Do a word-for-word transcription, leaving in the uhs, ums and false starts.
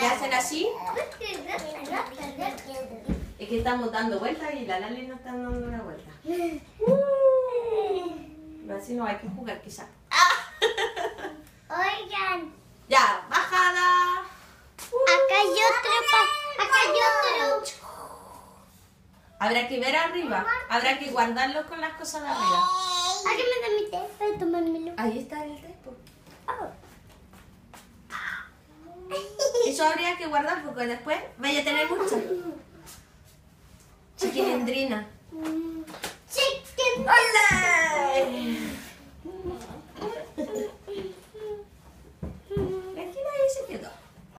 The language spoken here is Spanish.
que hacen así. Es que estamos dando vueltas y la Lali no está dando una vuelta. Pero así no hay que jugar quizás. Oigan. Ya, bajada. Acá hay otro. Acá hay otro. Habrá que ver arriba. Habrá que guardarlo con las cosas de arriba. Aquí me da mi té para tomármelo. Ahí está el té. Eso habría que guardar porque después vaya a tener mucha chiquilindrina.